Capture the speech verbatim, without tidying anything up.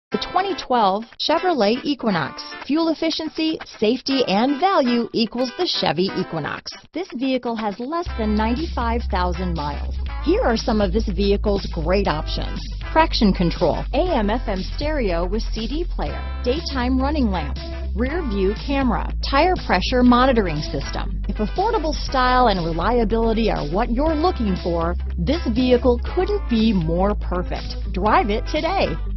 The twenty twelve Chevrolet Equinox. Fuel efficiency, safety, and value equals the Chevy Equinox. This vehicle has less than ninety-five thousand miles. Here are some of this vehicle's great options: traction control, A M F M stereo with C D player, daytime running lamps, rear view camera, tire pressure monitoring system. If affordable style and reliability are what you're looking for, this vehicle couldn't be more perfect. Drive it today.